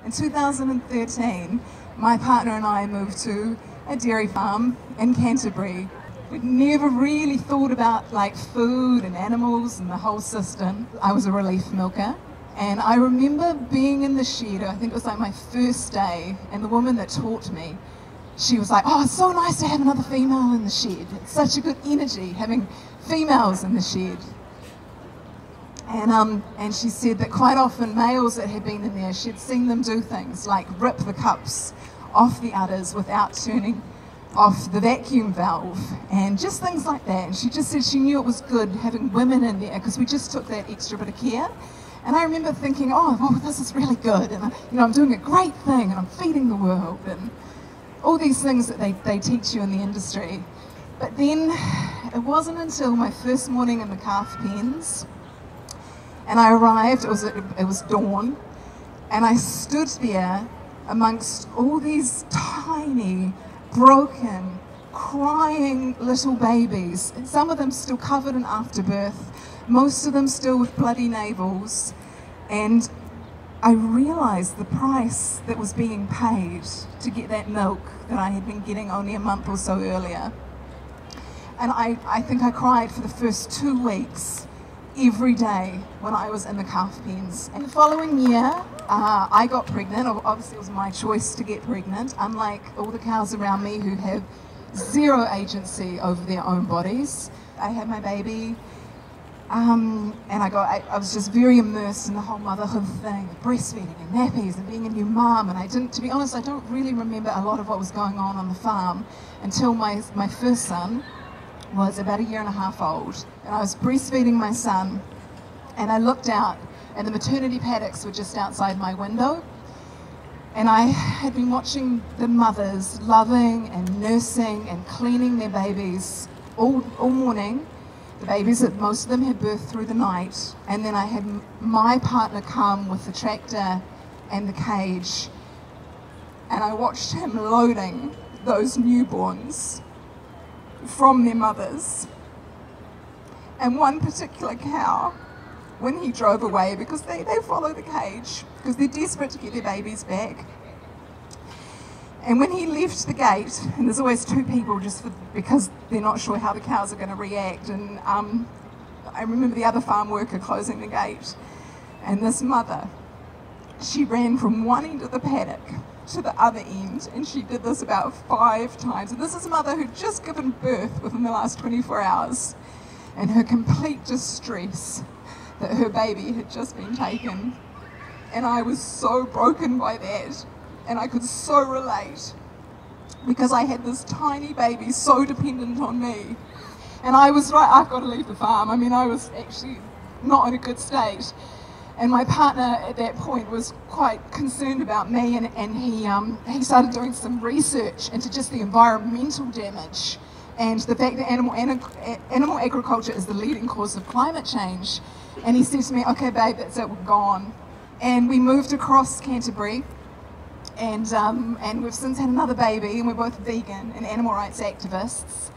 In 2013, my partner and I moved to a dairy farm in Canterbury. We'd never really thought about like food and animals and the whole system. I was a relief milker, and I remember being in the shed. I think it was like my first day, and the woman that taught me, she was like, "Oh, it's so nice to have another female in the shed. It's such a good energy having females in the shed." And she said that quite often males that had been in there, she'd seen them do things like rip the cups off the udders without turning off the vacuum valve, and just things like that. And she just said she knew it was good having women in there because we just took that extra bit of care. And I remember thinking, oh, this is really good, and I'm doing a great thing, and I'm feeding the world, and all these things that they teach you in the industry. But then it wasn't until my first morning in the calf pens, and I arrived, it was dawn, and I stood there amongst all these tiny, broken, crying little babies, and some of them still covered in afterbirth, most of them still with bloody navels, and I realised the price that was being paid to get that milk that I had been getting only a month or so earlier. And I think I cried for the first 2 weeks, every day when I was in the calf pens. And the following year, I got pregnant. Obviously it was my choice to get pregnant, unlike all the cows around me who have zero agency over their own bodies. I had my baby, and I was just very immersed in the whole motherhood thing, breastfeeding and nappies and being a new mum. And to be honest, I don't really remember a lot of what was going on the farm until my first son was about 1.5 years old, and I was breastfeeding my son, and I looked out and the maternity paddocks were just outside my window, and I had been watching the mothers loving and nursing and cleaning their babies all morning. The babies, most of them had birthed through the night, and then I had my partner come with the tractor and the cage, and I watched him loading those newborns from their mothers. And one particular cow, when he drove away, because they follow the cage because they're desperate to get their babies back, and when he left the gate, and there's always 2 people because they're not sure how the cows are going to react, and I remember the other farm worker closing the gate, and this mother, she ran from one end of the paddock to the other end, and she did this about 5 times. And this is a mother who'd just given birth within the last 24 hours, and her complete distress that her baby had just been taken. And I was so broken by that, and I could so relate, because I had this tiny baby so dependent on me. And I was right, I've got to leave the farm. I mean, I was actually not in a good state. And my partner at that point was quite concerned about me, and he started doing some research into just the environmental damage and the fact that animal agriculture is the leading cause of climate change. And he said to me, "Okay, babe, that's it, we're gone." And we moved across Canterbury, and we've since had another baby, and we're both vegan and animal rights activists.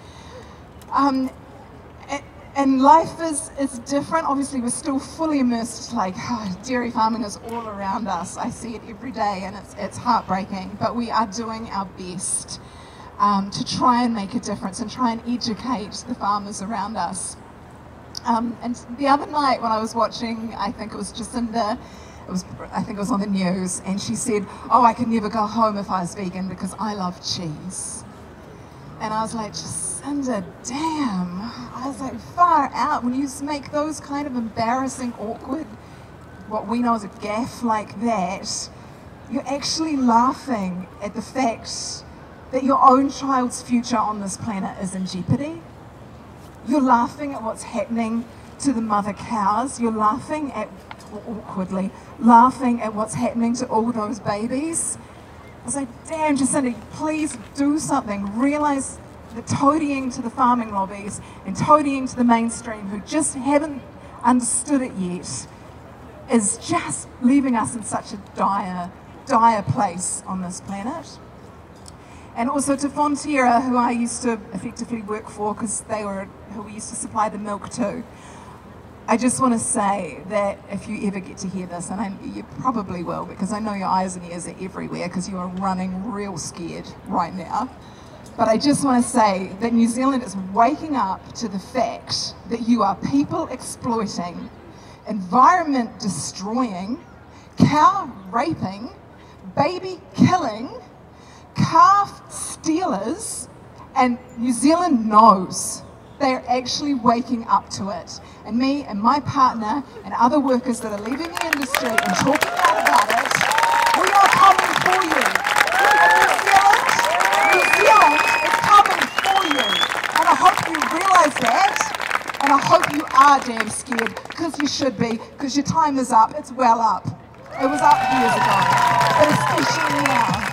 And life is different. Obviously, we're still fully immersed, like, dairy farming is all around us. I see it every day, and it's heartbreaking, but we are doing our best to try and make a difference and try and educate the farmers around us. And the other night when I was watching, I think it was Jacinda, I think it was on the news, and she said, "Oh, I could never go home if I was vegan because I love cheese." And I was like, Jacinda, damn. I was like, far out. When you make those kind of embarrassing, awkward, what we know as a gaffe like that, you're actually laughing at the fact that your own child's future on this planet is in jeopardy. You're laughing at what's happening to the mother cows. You're laughing at, awkwardly, laughing at what's happening to all those babies. I was like, damn, Jacinda, please do something. Realise that toadying to the farming lobbies and toadying to the mainstream who just haven't understood it yet is just leaving us in such a dire place on this planet. And also to Fonterra, who I used to effectively work for because they were who we used to supply the milk to. I just want to say that if you ever get to hear this, and you probably will, because I know your eyes and ears are everywhere because you are running real scared right now. But I just want to say that New Zealand is waking up to the fact that you are people exploiting, environment destroying, cow raping, baby killing, calf stealers, and New Zealand knows. They are actually waking up to it. And me and my partner and other workers that are leaving the industry and talking out about it, we are coming for you. New Zealand is coming for you. And I hope you realise that. And I hope you are damn scared, because you should be, because your time is up. It's well up. It was up years ago, but especially now.